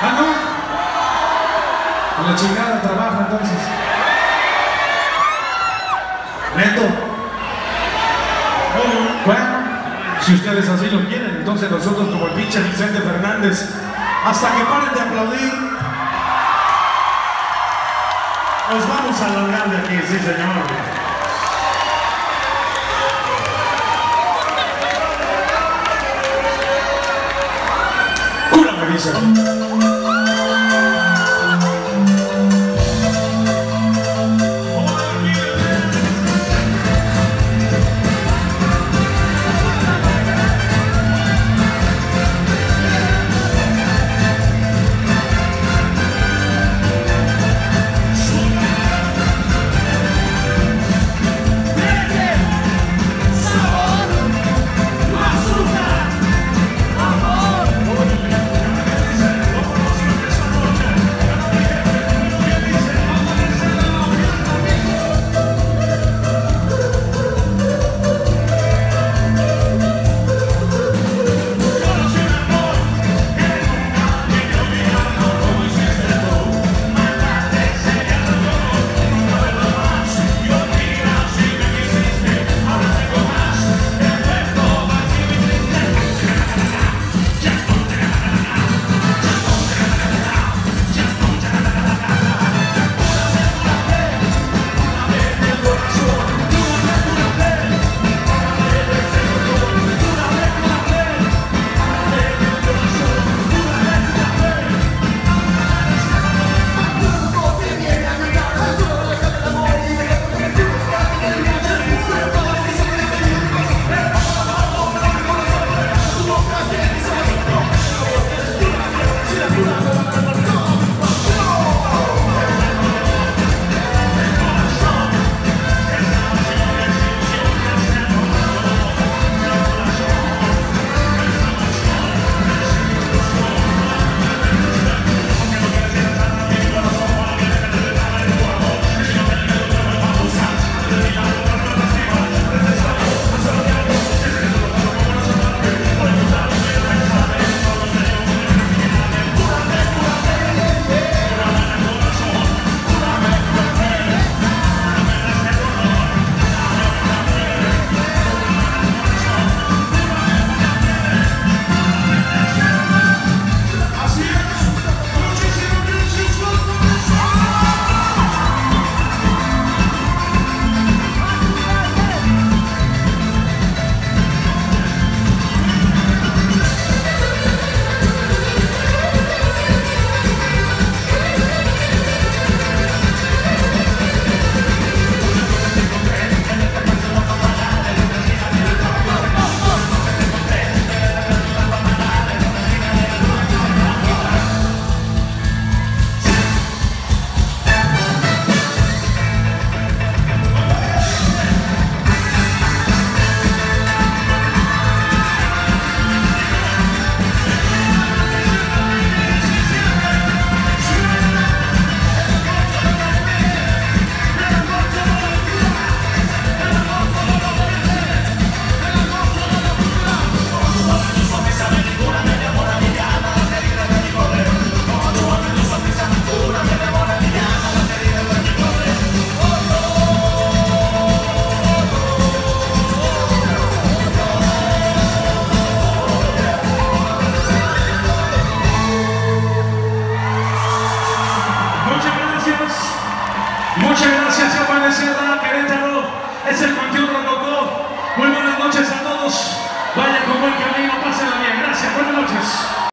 Ah, no. A la chingada trabaja entonces. Neto. Bueno, si ustedes así lo quieren, entonces nosotros como el pinche Vicente Fernández, hasta que paren de aplaudir, nos vamos a largar de aquí, sí señor. Cura me dice. Muchas gracias, Juan de Sierra, Querétaro, es el Panteón Rococó. Muy buenas noches a todos, vayan con buen camino, pásenla bien, gracias, buenas noches.